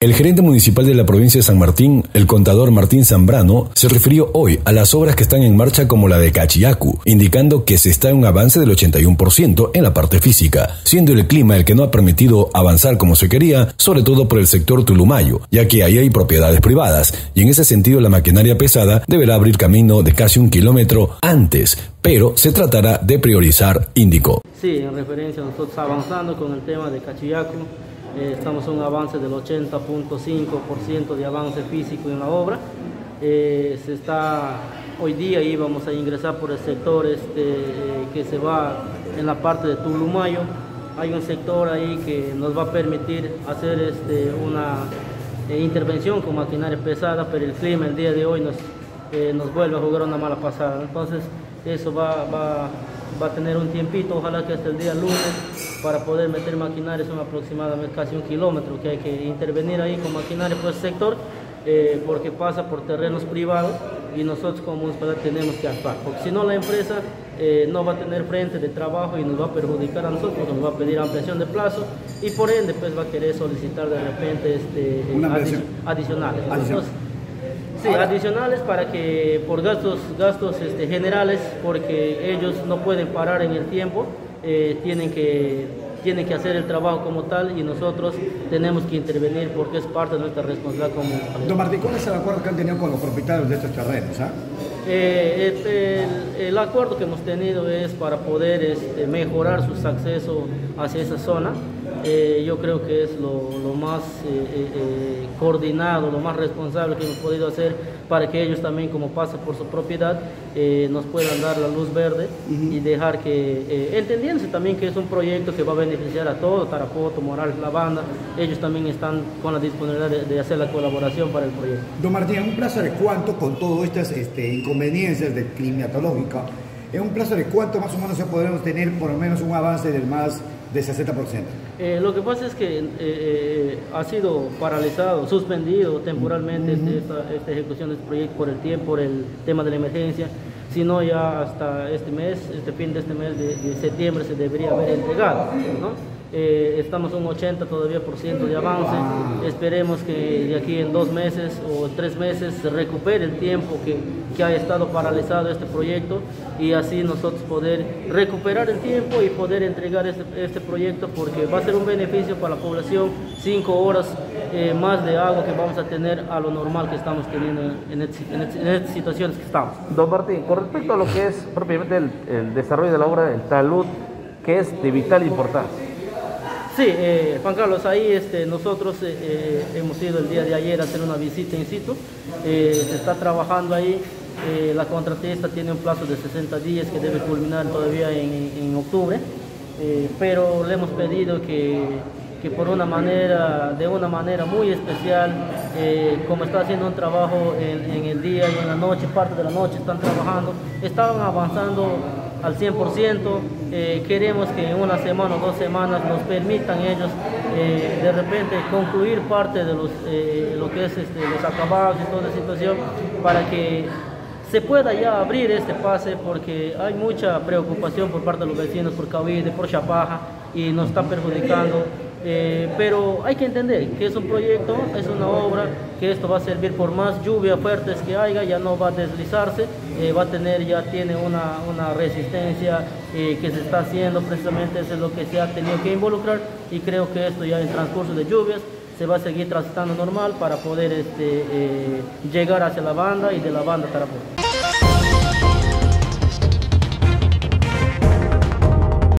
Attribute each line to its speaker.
Speaker 1: El gerente municipal de la provincia de San Martín, el contador Martín Zambrano, se refirió hoy a las obras que están en marcha como la de Cachiyacu, indicando que se está en un avance del 81% en la parte física, siendo el clima el que no ha permitido avanzar como se quería, sobre todo por el sector Tulumayo, ya que ahí hay propiedades privadas, y en ese sentido la maquinaria pesada deberá abrir camino de casi 1 kilómetro antes, pero se tratará de priorizar, indicó.
Speaker 2: Sí, en referencia a nosotros avanzando con el tema de Cachiyacu, estamos en un avance del 80.5% de avance físico en la obra. Hoy día íbamos a ingresar por el sector que se va en la parte de Tulumayo. Hay un sector ahí que nos va a permitir hacer una intervención con maquinaria pesada, pero el clima el día de hoy nos vuelve a jugar una mala pasada. Entonces eso va a tener un tiempito, ojalá que hasta el día lunes, para poder meter maquinaria. Son aproximadamente casi 1 kilómetro que hay que intervenir ahí con maquinaria por el sector, porque pasa por terrenos privados y nosotros como municipalidad tenemos que actuar, porque si no la empresa no va a tener frente de trabajo y nos va a perjudicar a nosotros, porque nos va a pedir ampliación de plazo y por ende pues va a querer solicitar de repente adicionales. Entonces, sí, adicionales para que por gastos generales, porque ellos no pueden parar en el tiempo, tienen que hacer el trabajo como tal y nosotros tenemos que intervenir porque es parte de nuestra responsabilidad como municipalidad.
Speaker 3: Don Martín, ¿cuál es el acuerdo que han tenido con los propietarios de estos terrenos?
Speaker 2: El acuerdo que hemos tenido es para poder mejorar sus accesos hacia esa zona. Yo creo que es lo más coordinado, lo más responsable que hemos podido hacer para que ellos también, como pasa por su propiedad, nos puedan dar la luz verde y dejar que, entendiéndose también que es un proyecto que va a beneficiar a todos, Tarapoto, Morales, La Banda, ellos también están con la disponibilidad de hacer la colaboración para el proyecto.
Speaker 3: Don Martín, ¿en un plazo de cuánto, con todas estas inconveniencias de climatológica, en un plazo de cuánto más o menos podremos tener por lo menos un avance del más de 60%?
Speaker 2: Lo que pasa es que ha sido paralizado, suspendido temporalmente esta ejecución de este proyecto por el tema de la emergencia, sino ya hasta fin de este mes de septiembre se debería haber entregado, ¿no? Estamos un 80% todavía de avance. Esperemos que de aquí en 2 meses o 3 meses se recupere el tiempo que ha estado paralizado este proyecto y así nosotros poder recuperar el tiempo y poder entregar este proyecto, porque va a ser un beneficio para la población, 5 horas más de agua que vamos a tener a lo normal que estamos teniendo en estas situaciones que estamos.
Speaker 4: Don Martín, con respecto a lo que es propiamente el desarrollo de la obra del talud, que es de vital importancia.
Speaker 2: Sí, Juan Carlos, ahí nosotros hemos ido el día de ayer a hacer una visita in situ, se está trabajando ahí, la contratista tiene un plazo de 60 días que debe culminar todavía en octubre, pero le hemos pedido que de una manera muy especial, como está haciendo un trabajo en el día y en la noche, parte de la noche están trabajando, estaban avanzando al 100%, queremos que en 1 semana o 2 semanas nos permitan ellos de repente concluir parte de lo que es los acabados y toda la situación, para que se pueda ya abrir este pase, porque hay mucha preocupación por parte de los vecinos por Cavite, por Chapaja, y nos está perjudicando. Pero hay que entender que es un proyecto, es una obra, que esto va a servir por más lluvias fuertes que haya, ya no va a deslizarse, tiene una resistencia que se está haciendo, precisamente eso es lo que se ha tenido que involucrar, y creo que esto ya en transcurso de lluvias se va a seguir transitando normal para poder llegar hacia La Banda y de La Banda a Tarapoto.